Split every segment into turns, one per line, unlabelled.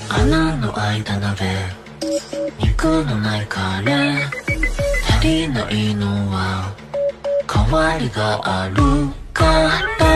穴の開いた鍋、肉のないカレー、足りないのは代わりがあるから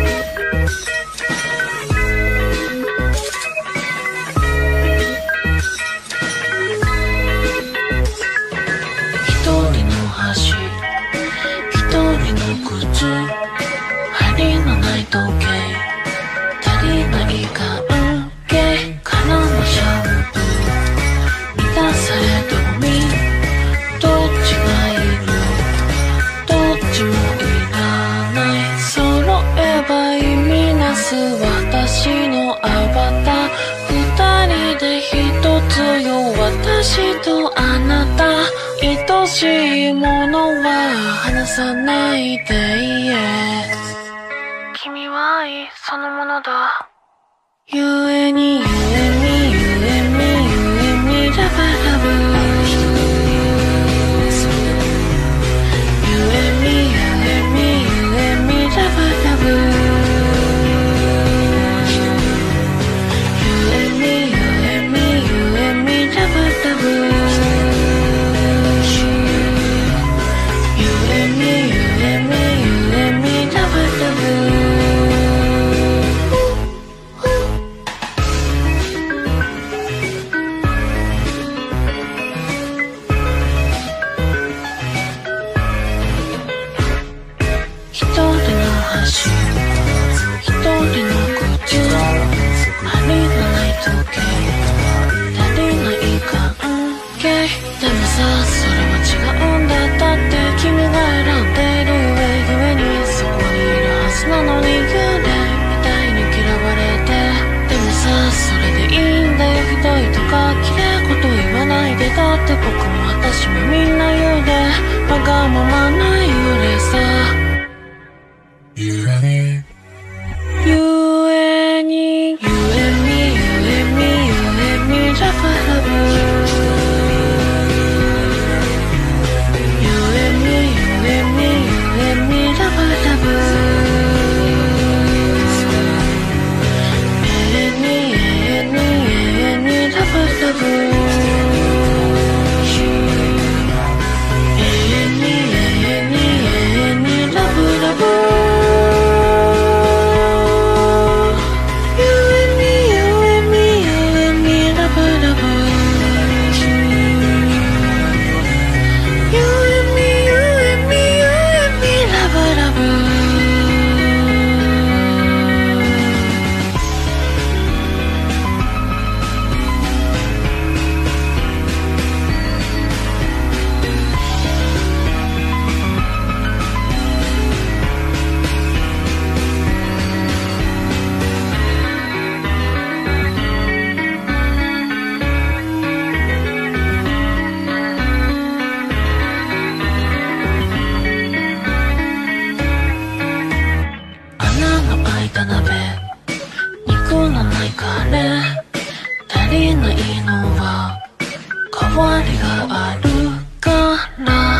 一人の箸、一人の靴、針のない時計、足りない関係からのシャンプー、満たされたゴミ、どっちがいる、どっちもいらない、揃えば意味なす私のアバター、二人で一つよ、私とあなた、愛しいものは離さないでいえ、君は愛そのものだ。ゆえにゆえにゆえにゆえにラバラブ、ゆえにゆえにゆえにラバラブ、ゆえにゆえにゆえにラバラブ、ゆえにゆえにゆえにラバラブ。一人の箸、一人の靴、針のない時計、足りない関係、でもさ、それは違うんだ。だって君が選んでいるゆえにそこにいるはずなのに、幽霊みたいに嫌われて、でもさ、それでいいんだよ。ひどいとか綺麗事言わないで、だって僕も私もみんな幽霊、わがままな幽霊さ。ゆえにゆえにゆえにゆえにゆえにラバラブ、ゆえにゆえにゆえにラバラブ、ええにええにええにラバラブ、ええにええにええにラブラブ。肉のないカレー、足りないのは代わりがあるから